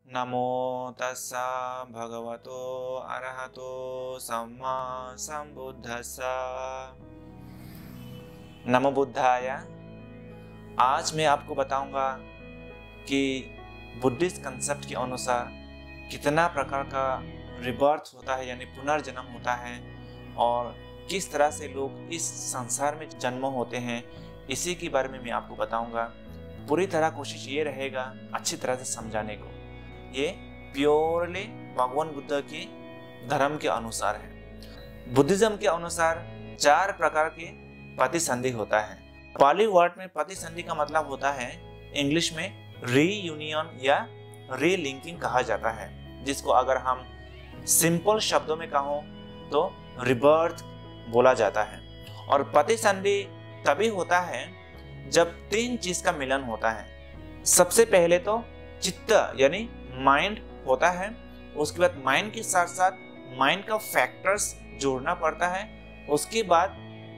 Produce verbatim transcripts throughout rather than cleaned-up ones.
नमो तस्सा भगवतो अरहतो सम्मा संबुद्धस्सा। नमो बुद्धाय। आज मैं आपको बताऊंगा कि बुद्धिस्ट कंसेप्ट के अनुसार कितना प्रकार का रिबर्थ होता है यानी पुनर्जन्म होता है और किस तरह से लोग इस संसार में जन्म होते हैं, इसी के बारे में मैं आपको बताऊंगा। पूरी तरह कोशिश ये रहेगा अच्छी तरह से समझाने को। ये प्योरली भगवान बुद्ध के धर्म के अनुसार है। बुद्धिज्म के अनुसार चार प्रकार के प्रतिसंधि होता है। पाली वर्ड में प्रतिसंधि का मतलब होता है इंग्लिश में रीयूनियन या रीलिंकिंग कहा जाता है, जिसको अगर हम सिंपल शब्दों में कहो तो रिबर्थ बोला जाता है। और प्रतिसंधि तभी होता है जब तीन चीज का मिलन होता है। सबसे पहले तो चित्त यानी माइंड होता है, उसके बाद माइंड के साथ साथ माइंड का फैक्टर्स जोड़ना पड़ता है, उसके बाद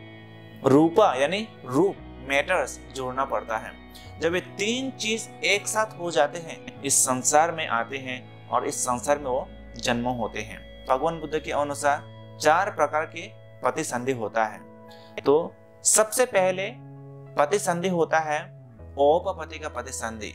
रूपा यानी रूप मैटर्स जोड़ना पड़ता है। जब ये तीन चीज एक साथ हो जाते हैं इस संसार में आते हैं और इस संसार में वो जन्म होते हैं। भगवान बुद्ध के अनुसार चार प्रकार के प्रतिसंधि होता है। तो सबसे पहले प्रतिसंधि होता है औपपत्ति का प्रतिसंधि।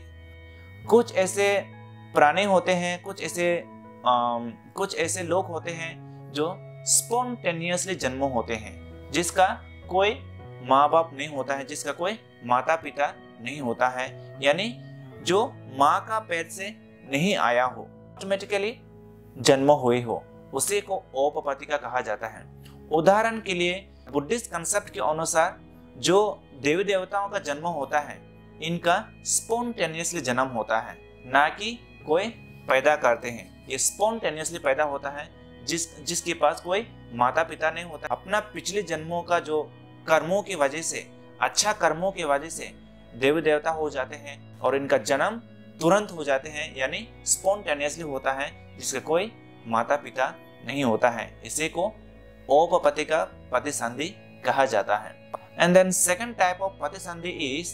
कुछ ऐसे प्राणी होते हैं, कुछ ऐसे आम, कुछ ऐसे लोग होते हैं जो स्पॉन्टेनियसली जन्म होते हैं, जिसका कोई माँ बाप नहीं होता है, जिसका कोई माता पिता नहीं होता है, यानी जो माँ का पेट से नहीं आया हो, ऑटोमेटिकली जन्म हुई हो, उसी को औपपत्ति का कहा जाता है। उदाहरण के लिए बुद्धिस्ट कंसेप्ट के अनुसार जो देवी देवताओं का जन्म होता है, इनका स्पॉन्टेनियसली जन्म होता है, ना कि कोई पैदा करते हैं। ये स्पॉन्टेनियसली पैदा होता है जिस जिसके पास कोई माता पिता नहीं होता। अपना पिछले जन्मों का जो कर्मों की वजह से, अच्छा कर्मों की वजह से देवी देवता हो जाते हैं और इनका जन्म तुरंत हो जाते हैं, यानी स्पॉन्टेनियसली होता है, जिसका कोई माता पिता नहीं होता है। इसी को औपपत्ति का प्रतिसंधि कहा जाता है। And then second type of प्रतिसंधि इज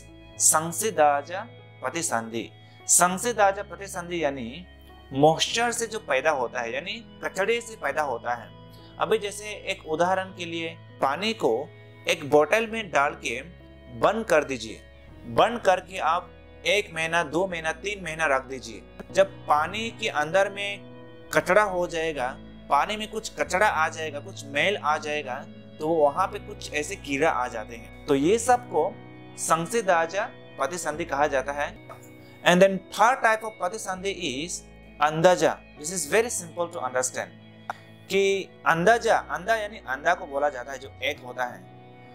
संसिदाज प्रतिसंधि। संसिदाज प्रतिसंधि यानी मॉइस्चर से जो पैदा होता है, यानी कचड़े से पैदा होता है। अभी जैसे एक उदाहरण के लिए पानी को एक बोतल में डाल के बंद कर दीजिए, बंद करके आप एक महीना, दो महीना, तीन महीना रख दीजिए। जब पानी के अंदर में कचड़ा हो जाएगा, पानी में कुछ कचड़ा आ जाएगा, कुछ मैल आ जाएगा, तो वहां पे कुछ ऐसे कीड़ा आ जाते हैं। तो ये सब को संसिदाज प्रतिसंधि कहा जाता है। And then third type of प्रतिसंधि इज अंदाजा। This is very simple to understand कि अंदाजा, अंधा यानी अंधा को बोला जाता है जो एक होता है।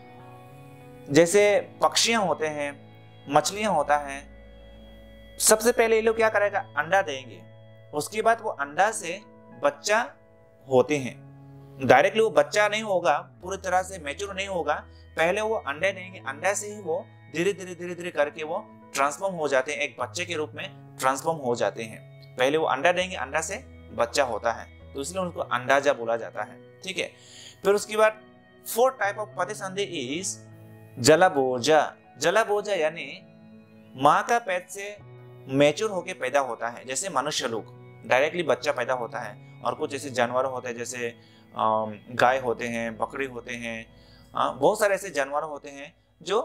जैसे पक्षियां होते हैं, मछलियां होता है, सबसे पहले ये लोग क्या करेगा, अंडा देंगे, उसके बाद वो अंडा से बच्चा होते हैं। डायरेक्टली वो बच्चा नहीं होगा, पूरी तरह से मैच्योर नहीं होगा, पहले वो अंडे देंगे, अंडा से ही वो धीरे धीरे धीरे धीरे करके वो ट्रांसफॉर्म हो जाते हैं, एक बच्चे के रूप में ट्रांसफॉर्म हो जाते हैं। पहले वो अंडा देंगे, अंडा से बच्चा होता है, तो इसलिए उनको अंडाजा बोला जाता है। ठीक है। फिर उसके बाद फोर्थ टाइप ऑफ प्रतिसंधि इज जलाबोजा। जलाबोजा यानी माँ का पेट से मैच्योर होके पैदा होता है। जैसे मनुष्य लोग डायरेक्टली बच्चा पैदा होता है, और कुछ ऐसे जानवर होते हैं जैसे गाय होते हैं, बकरी होते हैं, बहुत सारे ऐसे जानवर होते हैं जो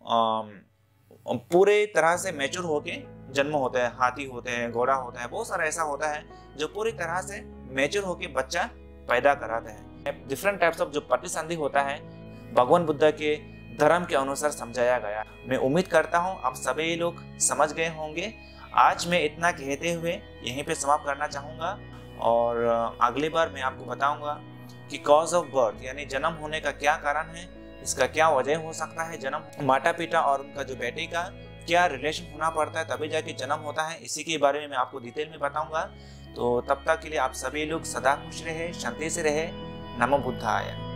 पूरे तरह से मैच्योर होके जन्म होते हैं। हाथी होते हैं, घोड़ा होता है, बहुत सारा ऐसा होता है जो पूरी तरह से मैच्योर होके बच्चा पैदा कराते हैं। डिफरेंट टाइप्स ऑफ जो प्रतिसंधि होता है भगवान बुद्ध के धर्म के अनुसार समझाया गया। मैं उम्मीद करता हूँ आप सभी लोग समझ गए होंगे। आज मैं इतना कहते हुए यहीं पे समाप्त करना चाहूँगा, और अगली बार मैं आपको बताऊंगा कि कॉज ऑफ बर्थ यानी जन्म होने का क्या कारण है, इसका क्या वजह हो सकता है, जन्म माता पिता और उनका जो बेटे का क्या रिलेशन होना पड़ता है तभी जाके जन्म होता है, इसी के बारे में मैं आपको डिटेल में बताऊंगा। तो तब तक के लिए आप सभी लोग सदा खुश रहे, शांति से रहे। नमो बुद्धाय।